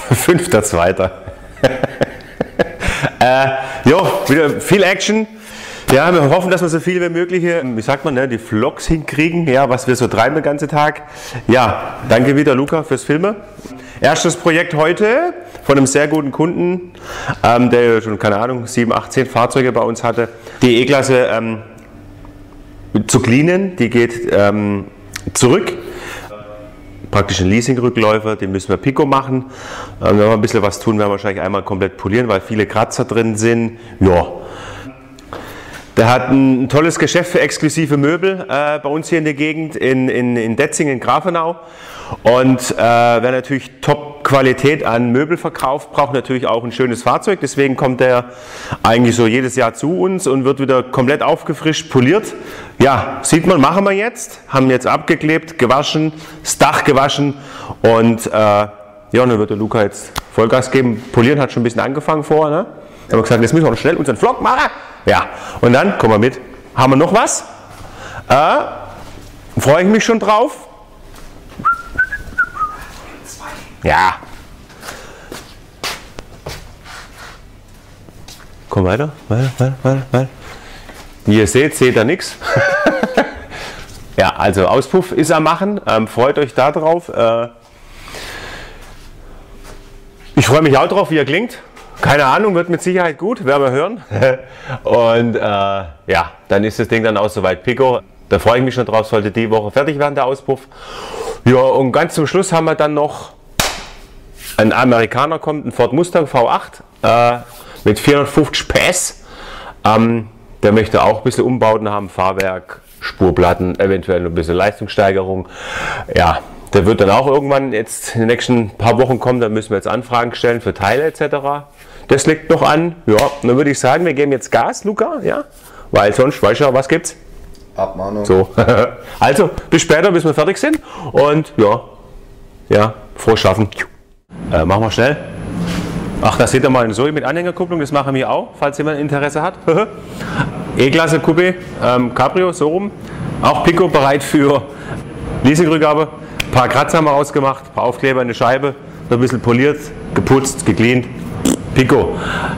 5.2. Jo, wieder viel Action. Ja, wir hoffen, dass wir so viele wie möglich, wie sagt man, ne, die Vlogs hinkriegen, ja, was wir so treiben den ganzen Tag. Ja, danke wieder, Luca, fürs Filmen. Erstes Projekt heute von einem sehr guten Kunden, der schon, keine Ahnung, 7, 8, 10 Fahrzeuge bei uns hatte. Die E-Klasse zu cleanen, die geht zurück. Praktisch ein Leasing-Rückläufer, den müssen wir Pico machen. Wenn wir ein bisschen was tun, werden wir wahrscheinlich einmal komplett polieren, weil viele Kratzer drin sind. Ja. Der hat ein tolles Geschäft für exklusive Möbel bei uns hier in der Gegend in Detzingen, Grafenau. Und wer natürlich Top-Qualität an Möbel verkauft, braucht natürlich auch ein schönes Fahrzeug. Deswegen kommt der eigentlich so jedes Jahr zu uns und wird wieder komplett aufgefrischt, poliert. Ja, sieht man, machen wir jetzt. Haben jetzt abgeklebt, gewaschen, das Dach gewaschen. Und ja, dann wird der Luca jetzt Vollgas geben. Polieren hat schon ein bisschen angefangen vorher. Ne? Haben wir gesagt, jetzt müssen wir noch schnell unseren Vlog machen. Ja, und dann, komm mal mit, haben wir noch was? Freue ich mich schon drauf. Ja. Komm weiter, weiter. Wie ihr seht ihr nichts. Ja, also Auspuff ist am Machen. Freut euch da drauf. Ich freue mich auch drauf, wie er klingt. Keine Ahnung, wird mit Sicherheit gut, werden wir hören. Und ja, dann ist das Ding dann auch soweit Pico. Da freue ich mich schon drauf, sollte die Woche fertig werden, der Auspuff. Ja, und ganz zum Schluss haben wir dann noch ein Amerikaner kommt, ein Ford Mustang V8 mit 450 PS. Der möchte auch ein bisschen Umbauten haben, Fahrwerk, Spurplatten, eventuell ein bisschen Leistungssteigerung. Ja, der wird dann auch irgendwann jetzt in den nächsten paar Wochen kommen, da müssen wir jetzt Anfragen stellen für Teile etc. Das liegt noch an. Ja, dann würde ich sagen, wir geben jetzt Gas, Luca, ja? Weil sonst, weißt du, was gibt's? Abmahnung. So. Also, bis später, bis wir fertig sind. Und ja, frohes Schaffen. Machen wir schnell. Ach, da seht ihr mal eine Zoe mit Anhängerkupplung, das machen wir auch, falls jemand Interesse hat. E-Klasse Coupé, Cabrio, so rum. Auch Pico bereit für Leasingrückgabe. Ein paar Kratzer haben wir rausgemacht, ein paar Aufkleber in die Scheibe, noch ein bisschen poliert, geputzt, gecleant. Pico.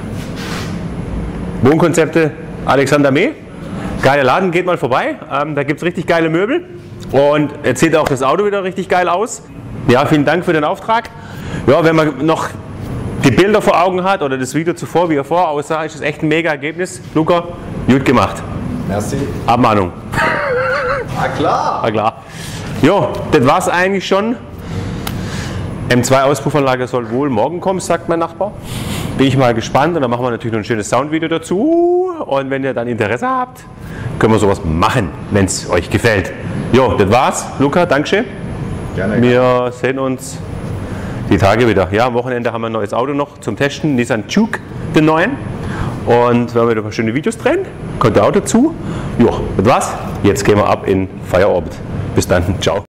Wohnkonzepte Alexander Mee. Geiler Laden, geht mal vorbei. Da gibt es richtig geile Möbel. Und jetzt sieht auch das Auto wieder richtig geil aus. Ja, vielen Dank für den Auftrag. Ja, wenn man noch die Bilder vor Augen hat oder das Video zuvor, wie er vorher aussah, ist das echt ein mega Ergebnis. Luca, gut gemacht. Merci. Abmahnung. Ah klar. Ah klar. Jo, das war's eigentlich schon. M2-Auspuffanlage soll wohl morgen kommen, sagt mein Nachbar. Bin ich mal gespannt und dann machen wir natürlich noch ein schönes Soundvideo dazu. Und wenn ihr dann Interesse habt, können wir sowas machen, wenn es euch gefällt. Jo, das war's. Luca, Dankeschön. Gerne. Wir sehen uns die Tage wieder. Ja, am Wochenende haben wir ein neues Auto noch zum Testen. Nissan Juke, den neuen. Und wenn wir wieder ein paar schöne Videos drehen, kommt der auch dazu. Jo, das war's. Jetzt gehen wir ab in Feierabend. Bis dann. Ciao.